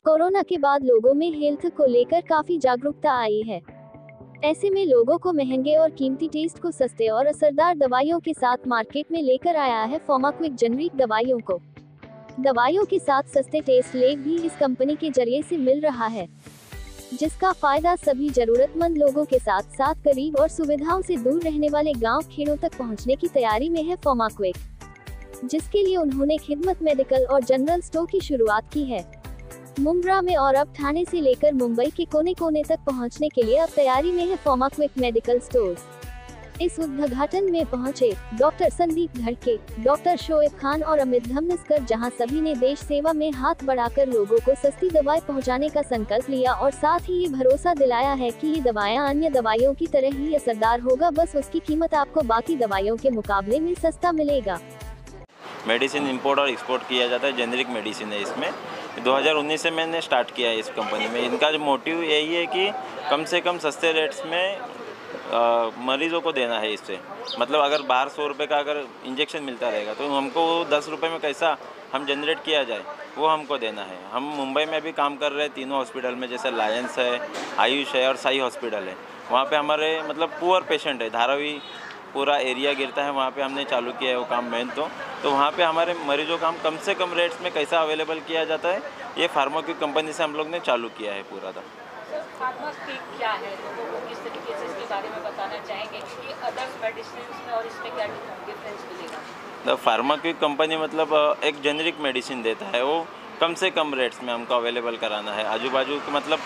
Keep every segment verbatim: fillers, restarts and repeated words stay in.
Corona के बाद लोगों में हेल्थ को लेकर काफी जागरूकता आई है। ऐसे में लोगों को महंगे और कीमती टेस्ट को सस्ते और असरदार दवाइयों के साथ मार्केट में लेकर आया है फार्माक्विक जेनरिक दवाइयों को। दवाइयों के साथ सस्ते टेस्ट लेब भी इस कंपनी के जरिए से मिल रहा है, जिसका फायदा सभी जरूरतमंद लोगों के साथ साथ गरीब और सुविधाओं से दूर रहने वाले गांव खेड़ों तक पहुंचने की तैयारी में है फार्माक्विक, जिसके लिए उन्होंने खिदमत मेडिकल और जनरल स्टोर की शुरुआत की है। मुंब्रा में और अब ठाणे से लेकर मुंबई के कोने कोने तक पहुंचने के लिए अब तैयारी में है फार्माक्विक मेडिकल स्टोर्स। इस उद्घाटन में पहुंचे डॉक्टर संदीप धड़के, डॉक्टर शोएब खान और अमित धमनस्कर, जहां सभी ने देश सेवा में हाथ बढ़ाकर लोगों को सस्ती दवाएं पहुंचाने का संकल्प लिया और साथ ही ये भरोसा दिलाया है कि ये दवाएं अन्य दवाइयों की तरह ही असरदार होगा, बस उसकी कीमत आपको बाकी दवाइयों के मुकाबले में सस्ता मिलेगा। मेडिसिन इंपोर्ट और एक्सपोर्ट किया जाता है, जेनरिक मेडिसिन है। इसमें दो हज़ार उन्नीस से मैंने स्टार्ट किया है इस कंपनी में। इनका जो मोटिव यही है कि कम से कम सस्ते रेट्स में आ, मरीजों को देना है। इससे मतलब अगर बाहर सौ रुपये का अगर इंजेक्शन मिलता रहेगा तो हमको दस रुपये में कैसा हम जनरेट किया जाए वो हमको देना है। हम मुंबई में भी काम कर रहे हैं तीनों हॉस्पिटल में, जैसे लायंस है, आयुष है और साई हॉस्पिटल है। वहाँ पे हमारे मतलब पुअर पेशेंट है, धारावी पूरा एरिया गिरता है, वहाँ पे हमने चालू किया है वो काम मेन तो तो वहाँ पे हमारे मरीजों का हम कम से कम रेट्स में कैसा अवेलेबल किया जाता है, ये फार्माक्विक कंपनी से हम लोग ने चालू किया है पूरा था। फार्माक्विक क्या है, लोगों को किस तरीके से इसके बारे में बताना चाहेंगे कि अदर्स मेडिसिन में और इसमें क्या डिफरेंस मिलेगा? तो फार्माक्विक कंपनी मतलब एक जेनरिक मेडिसिन देता है, वो कम से कम रेट्स में हमको अवेलेबल कराना है। आजू बाजू मतलब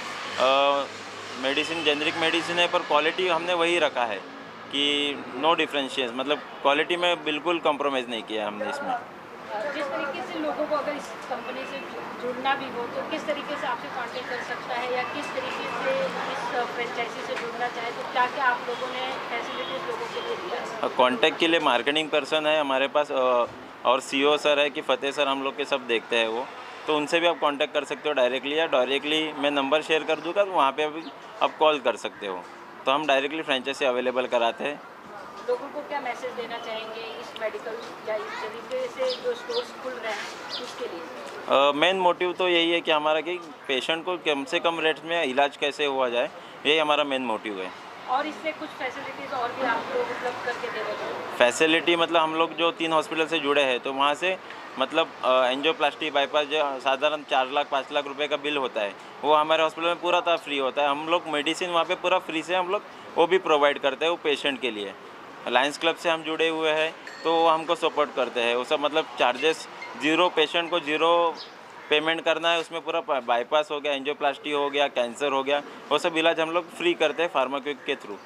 मेडिसिन जेनरिक मेडिसिन है पर क्वालिटी हमने वही रखा है कि नो डिफरेंशिएस, मतलब क्वालिटी में बिल्कुल कॉम्प्रोमाइज़ नहीं किया हमने इसमें। जिस तरीके से लोगों को अगर इस कंपनी से जुड़ना भी हो तो किस तरीके से आपसे कांटेक्ट कर सकता है, या किस तरीके से इस फ्रेंचाइजी से जुड़ना चाहे तो क्या क्या आप लोगों ने फैसिलिटीज़ लोगों के लिए दिया है? कांटेक्ट के लिए मार्केटिंग पर्सन है हमारे पास और सीईओ सर है कि फतेह सर, हम लोग के सब देखते हैं वो, तो उनसे भी आप कांटेक्ट कर सकते हो डायरेक्टली, या डायरेक्टली मैं नंबर शेयर कर दूँगा तो वहाँ पर अभी आप कॉल कर सकते हो। तो हम डायरेक्टली फ्रेंचाइजी अवेलेबल कराते हैं। लोगों को क्या मैसेज देना चाहेंगे इस मेडिकल या इस तरीके से जो स्टोर्स खुल रहे हैं उसके लिए? मेन uh, मोटिव तो यही है कि हमारा कि पेशेंट को कम से कम रेट में इलाज कैसे हुआ जाए, यही हमारा मेन मोटिव है। और इससे कुछ फैसिलिटीज़ और भी आप लोग उपलब्ध करके दे रहे हैं? फैसिलिटी मतलब हम लोग जो तीन हॉस्पिटल से जुड़े हैं तो वहाँ से मतलब एंजियोप्लास्टी बाईपास जो साधारण चार लाख पाँच लाख रुपए का बिल होता है वो हमारे हॉस्पिटल में पूरा था फ्री होता है। हम लोग मेडिसिन वहाँ पे पूरा फ्री से हम लोग वो भी प्रोवाइड करते हैं वो पेशेंट के लिए। लायंस क्लब से हम जुड़े हुए हैं तो वो हमको सपोर्ट करते हैं। वो सब मतलब चार्जेस जीरो, पेशेंट को जीरो पेमेंट करना है, उसमें पूरा बाईपास हो गया, एंजियोप्लास्टी हो गया, कैंसर हो गया, वो सब इलाज हम लोग फ्री करते हैं फार्माक्विक के थ्रू।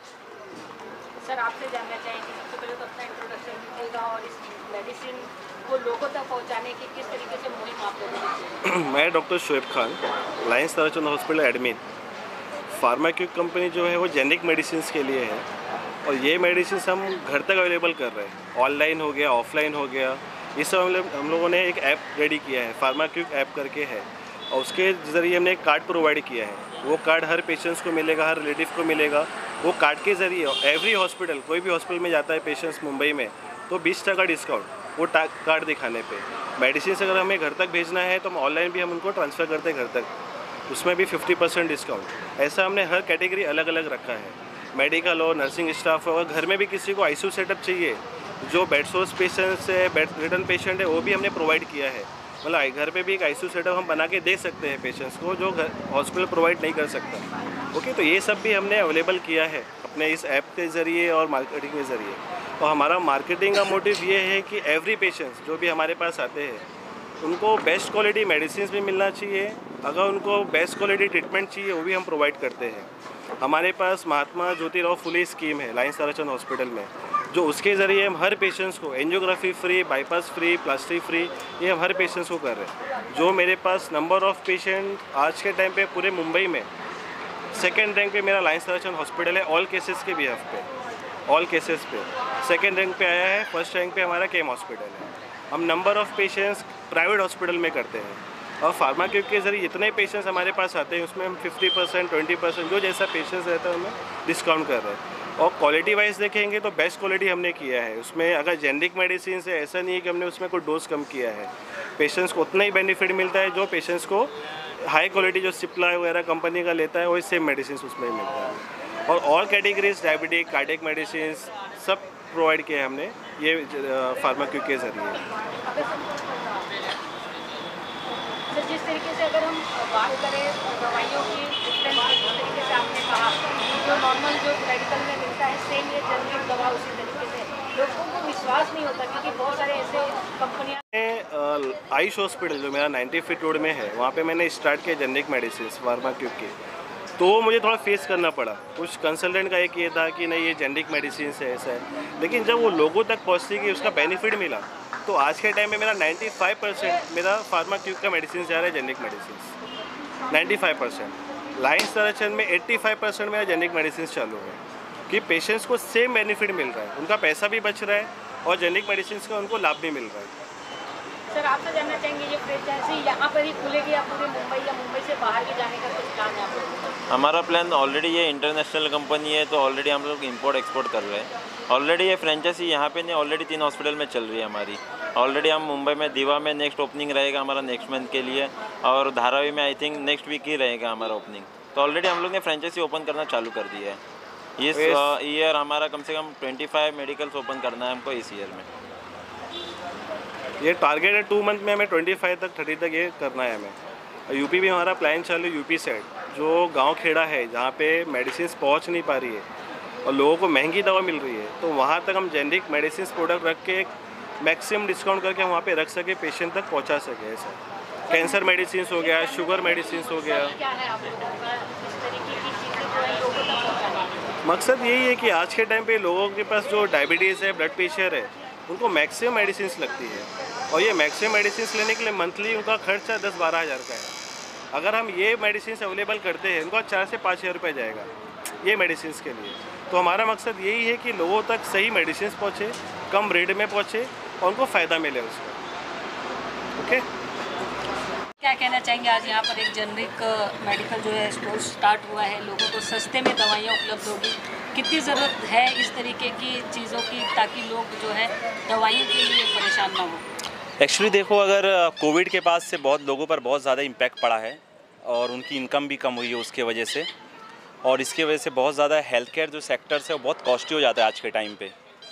सर आपसे जानना चाहेंगे सबसे पहले तो अपना इंट्रोडक्शन दीजिएगा और इस मेडिसिन को लोगों तक पहुंचाने की किस तरीके से मुहिम आप लोगों ने? मैं doctor Shoaib Khan, Lions Tarachand hospital admin. Pharmaquick company जो है वो जेनरिक मेडिसिन के लिए है और ये मेडिसिन हम घर तक अवेलेबल कर रहे हैं। ऑनलाइन हो गया, ऑफलाइन हो गया, इस सब हम लोगों ने एक ऐप रेडी किया है, फार्माक्विक ऐप करके है, और उसके ज़रिए हमने एक कार्ड प्रोवाइड किया है। वो कार्ड हर पेशेंट्स को मिलेगा, हर रिलेटिव को मिलेगा। वो कार्ड के ज़रिए एवरी हॉस्पिटल, कोई भी हॉस्पिटल में जाता है पेशेंट्स मुंबई में तो बीस टका डिस्काउंट वो कार्ड दिखाने पे। मेडिसिन अगर हमें घर तक भेजना है तो हम ऑनलाइन भी हम उनको ट्रांसफ़र करते हैं घर तक, उसमें भी फिफ्टी परसेंट डिस्काउंट। ऐसा हमने हर कैटेगरी अलग अलग रखा है। मेडिकल हो, नर्सिंग स्टाफ हो, अगर घर में भी किसी को आईसीयू सेटअप चाहिए, जो बेड सोर्स पेशेंट्स है, बेड रिटर्न पेशेंट है, वो भी हमने प्रोवाइड किया है। मतलब घर पे भी एक आईसीयू सेटअप हम बना के दे सकते हैं पेशेंट्स को, जो घर हॉस्पिटल प्रोवाइड नहीं कर सकता। ओके, तो ये सब भी हमने अवेलेबल किया है अपने इस ऐप के ज़रिए और मार्केटिंग के ज़रिए। और हमारा मार्केटिंग का मोटिव ये है कि एवरी पेशेंट्स जो भी हमारे पास आते हैं उनको बेस्ट क्वालिटी मेडिसिन भी मिलना चाहिए। अगर उनको बेस्ट क्वालिटी ट्रीटमेंट चाहिए वो भी हम प्रोवाइड करते हैं। हमारे पास महात्मा ज्योतिराव फुले स्कीम है लायंस ताराचंद हॉस्पिटल में, जो उसके ज़रिए हम हर पेशेंट्स को angiography free, bypass free, plastic free, ये हम हर पेशेंट्स को कर रहे हैं। जो मेरे पास नंबर ऑफ़ पेशेंट आज के टाइम पे पूरे मुंबई में सेकेंड रैंक पे मेरा लायंस ताराचंद हॉस्पिटल है, ऑल केसेस के बिहाफ पे, ऑल केसेस पे सेकेंड रैंक पे आया है। फर्स्ट रैंक पे हमारा केम हॉस्पिटल है। हम number of patients private hospital में करते हैं और फार्माक्विक के ज़रिए जितने पेशेंट्स हमारे पास आते हैं उसमें हम फिफ्टी परसेंट ट्वेंटी परसेंट जो जैसा पेशेंट्स रहता है हमें डिस्काउंट कर रहे हैं। और क्वालिटी वाइज देखेंगे तो बेस्ट क्वालिटी हमने किया है उसमें। अगर जेनरिक मेडिसिन है ऐसा नहीं है कि हमने उसमें कोई डोज कम किया है, पेशेंट्स को उतना ही बेनिफिट मिलता है जो पेशेंट्स को हाई क्वालिटी जो सिप्ला वगैरह कंपनी का लेता है वही सेम मेडिसिन उसमें मिलता है। और all categories diabetic cardiac medicine सब प्रोवाइड किए हमने ये फार्माक्विक के जरिए। सर जिस तरीके से अगर हम बात करें दवाइयों की डिफरेंस, जिस तरीके से आपने कहा जो नॉर्मल जो मेडिकल में मिलता है सेम ये जेनरिक दवा उसी तरीके से लोगों को विश्वास नहीं होता, क्योंकि बहुत सारे ऐसे कंपनियां। आयुष हॉस्पिटल जो मेरा नाइन्टी फीट रोड में है वहाँ पे मैंने स्टार्ट किया जेनरिक मेडिसिन फार्माक्विक के, तो मुझे थोड़ा फेस करना पड़ा। कुछ कंसल्टेंट का एक ये था कि नहीं ये जेनरिक मेडिसिन है ऐसा है, लेकिन जब वो लोगों तक पहुँचती कि उसका बेनिफिट मिला तो आज के टाइम में मेरा पचानवे परसेंट मेरा फार्माक्विक का मेडिसिन जा रहा है जेनरिक मेडिसिन, पचानवे परसेंट। लाइन संरक्षण में पचासी परसेंट मेरा जेनरिक मेडिसिन चालू है कि पेशेंट्स को सेम बेनिफिट मिल रहा है, उनका पैसा भी बच रहा है और जेनरिक मेडिसिन का उनको लाभ भी मिल रहा है। सर आपसे जानना चाहेंगे ये फ्रेंचाइजी यहाँ पर ही खुलेगी या पूरे मुंबई या मुंबई से बाहर भी जाने का कुछ प्लान है आप लोगों का? हमारा प्लान ऑलरेडी ये इंटरनेशनल कंपनी है तो ऑलरेडी हम लोग इंपोर्ट एक्सपोर्ट कर रहे हैं। ऑलरेडी ये फ्रेंचाइजी यहाँ पे नहीं, ऑलरेडी तीन हॉस्पिटल में चल रही है हमारी। ऑलरेडी हम मुंबई में दीवा में नेक्स्ट ओपनिंग रहेगा हमारा नेक्स्ट मंथ के लिए, और धारावी में आई थिंक नेक्स्ट वीक ही रहेगा हमारा ओपनिंग। तो ऑलरेडी हम लोग ने फ्रेंचाइजी ओपन करना चालू कर दिया है। इस ईयर हमारा कम से कम पच्चीस मेडिकल्स ओपन करना है हमको इस ईयर में। ये टारगेट है टू मंथ में हमें पच्चीस तक तीस तक ये करना है हमें। यूपी भी हमारा प्लान चालू, यूपी साइड जो गांव खेड़ा है जहाँ पे मेडिसिन पहुँच नहीं पा रही है और लोगों को महंगी दवा मिल रही है, तो वहाँ तक हम जेनरिक मेडिसिन प्रोडक्ट रख के मैक्सिमम डिस्काउंट करके हम वहाँ पे रख सके, पेशेंट तक पहुँचा सके। ऐसा कैंसर मेडिसिन हो गया, शुगर मेडिसिन हो गया। क्या है आप लोगों का इस तरीके की चीज़ें जो है लोगों तक पहुँचाना? मकसद यही है कि आज के टाइम पे लोगों के पास जो डायबिटीज़ है, ब्लड प्रेशर है, उनको मैक्सिमम मेडिसिन लगती है और ये मैक्सिमम मेडिसिन लेने के लिए मंथली उनका खर्चा दस बारह हज़ार का है। अगर हम ये मेडिसिन अवेलेबल करते हैं उनका चार से पाँच हज़ार रुपये जाएगा ये मेडिसिन के लिए। तो हमारा मकसद यही है कि लोगों तक सही मेडिसिन पहुँचे, कम रेट में पहुँचे और उनको फ़ायदा मिले उसका। ओके, क्या कहना चाहेंगे? आज यहाँ पर एक जेनरिक मेडिकल जो है स्टोर स्टार्ट हुआ है, लोगों को सस्ते में दवाइयाँ उपलब्ध होगी। कितनी ज़रूरत है इस तरीके की चीज़ों की ताकि लोग जो है दवाइयों के लिए परेशान ना हो? एक्चुअली देखो, अगर कोविड के बाद से बहुत लोगों पर बहुत ज़्यादा इम्पैक्ट पड़ा है और उनकी इनकम भी कम हुई है उसके वजह से, और इसके वजह से बहुत ज़्यादा हेल्थ केयर जो सेक्टर्स है वो बहुत कॉस्टली हो जाता है आज के टाइम पे।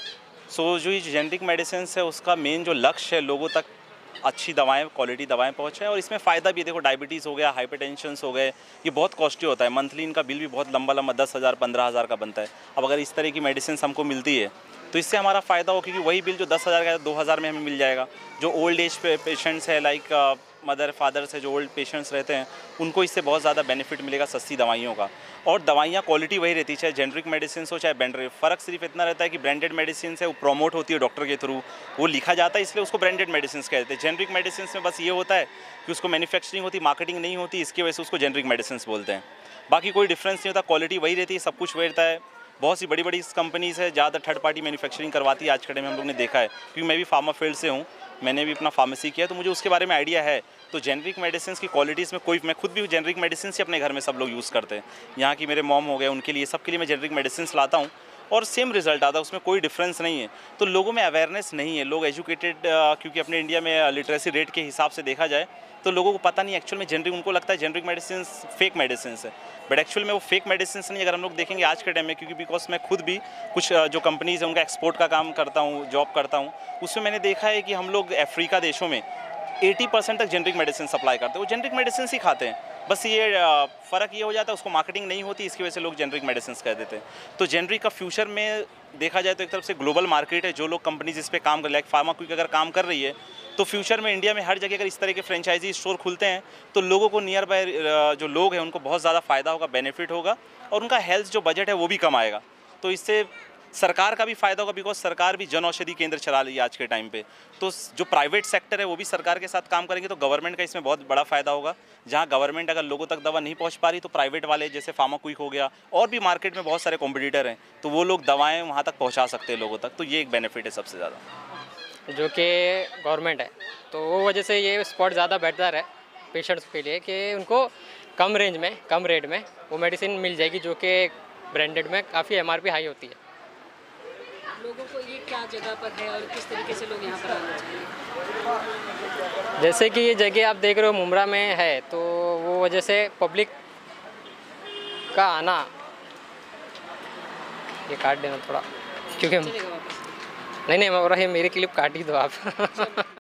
सो so, जो ये जेनेरिक मेडिसिन है उसका मेन जो लक्ष्य है लोगों तक अच्छी दवाएं, क्वालिटी दवाएं पहुंचाएं, और इसमें फ़ायदा भी देखो, डायबिटीज़ हो गया, हाइपरटेंशन हो गए, ये बहुत कॉस्टली होता है। मंथली इनका बिल भी बहुत लंबा लंबा दस हज़ार पंद्रह हज़ार का बनता है। अब अगर इस तरह की मेडिसिन हमको मिलती है तो इससे हमारा फ़ायदा हो, क्योंकि वही बिल जो दस हज़ार का है दो हज़ार में हमें मिल जाएगा। जो ओल्ड एज पेशेंट्स है, लाइक मदर फादर से जो ओल्ड पेशेंट्स रहते हैं, उनको इससे बहुत ज़्यादा बेनिफिट मिलेगा सस्ती दवाइयों का। और दवाइयाँ क्वालिटी वही रहती है, चाहे जेनरिक मेडिसिन हो चाहे ब्रांडेड। फ़र्क सिर्फ इतना रहता है कि ब्रांडेड मेडिसिन है वो प्रोमोट होती है डॉक्टर के थ्रू, वो लिखा जाता है, इसलिए उसको ब्रांडेड मेडिसिन कहते हैं। जेनरिक मेडिसिन में बस ये होता है कि उसको मैन्युफैक्चरिंग होती, मार्केटिंग नहीं होती, इसकी वजह से उसको जेनरिक मेडिसिन बोलते हैं। बाकी कोई डिफरेंस नहीं होता, क्वालिटी वही रहती है, सब कुछ वही रहता है। बहुत सी बड़ी बड़ी कंपनीज़ है, ज़्यादा थर्ड पार्टी मैन्युफैक्चरिंग करवाती है आज के टाइम में, हम लोग ने देखा है। क्योंकि मैं भी फार्मा फील्ड से हूँ, मैंने भी अपना फार्मेसी किया, तो मुझे उसके बारे में आइडिया है। तो जेनरिक मेडिसिन की क्वालिटीज़ में कोई, मैं खुद भी जेनरिक मेडिसिन ही अपने घर में सब लोग यूज़ करते हैं। यहाँ की मेरे मॉम हो गए, उनके लिए, सबके लिए मैं जेनरिक मेडिसिन लाता हूँ और सेम रिजल्ट आता है, उसमें कोई डिफरेंस नहीं है। तो लोगों में अवेयरनेस नहीं है, लोग एजुकेटेड, क्योंकि अपने इंडिया में लिटरेसी रेट के हिसाब से देखा जाए तो लोगों को पता नहीं एक्चुअल में जेनरिक, उनको लगता है जेनरिक मेडिसिन फेक मेडिसिन है, बट एक्चुअल में वो फेक मेडिसिन नहीं। अगर हम लोग देखेंगे आज के टाइम में, क्योंकि बिकॉज मैं खुद भी कुछ जो कंपनीज़ है उनका एक्सपोर्ट का काम करता हूँ, जॉब करता हूँ, उसमें मैंने देखा है कि हम लोग अफ्रीका देशों में अस्सी परसेंट तक जेनरिक मेडिसिन सप्लाई करते हैं, वो जेनरिक मेडिसिन ही खाते हैं। बस ये फ़र्क ये हो जाता है, उसको मार्केटिंग नहीं होती, इसकी वजह से लोग जेनरिक मेडिसिन कह देते हैं। तो जेनरिक का फ्यूचर में देखा जाए तो एक तरफ से ग्लोबल मार्केट है, जो लोग कंपनीज इस पर काम कर, लाइक फार्माक्विक अगर काम कर रही है, तो फ्यूचर में इंडिया में हर जगह अगर इस तरह के फ्रेंचाइजी स्टोर खुलते हैं तो लोगों को नियर बाय जो लोग हैं उनको बहुत ज़्यादा फ़ायदा होगा, बेनिफिट होगा, और उनका हेल्थ जो बजट है वो भी कम आएगा। तो इससे सरकार का भी फ़ायदा होगा, बिकॉज सरकार भी जन औषधि केंद्र चला रही है आज के टाइम पे। तो जो प्राइवेट सेक्टर है वो भी सरकार के साथ काम करेंगे, तो गवर्नमेंट का इसमें बहुत बड़ा फ़ायदा होगा। जहाँ गवर्नमेंट अगर लोगों तक दवा नहीं पहुँच पा रही, तो प्राइवेट वाले जैसे फार्माक्विक हो गया, और भी मार्केट में बहुत सारे कॉम्पिटिटर हैं, तो वो लोग दवाएँ वहाँ तक पहुँचा सकते हैं लोगों तक। तो ये एक बेनिफिट है सबसे ज़्यादा, जो कि गवर्नमेंट है, तो वो वजह से ये स्पॉट ज़्यादा बेहतर है पेशेंट्स के लिए, कि उनको कम रेंज में, कम रेट में वो मेडिसिन मिल जाएगी, जो कि ब्रांडेड में काफ़ी एम आर पी हाई होती है। लोगों को ये क्या जगह पर है और किस तरीके से लोग यहाँ पर आना चाहिए? जैसे कि ये जगह आप देख रहे हो मुमरा में है, तो वो वजह से पब्लिक का आना, ये काट देना थोड़ा, क्योंकि नहीं नहीं, और ये मेरी क्लिप काट ही दो आप।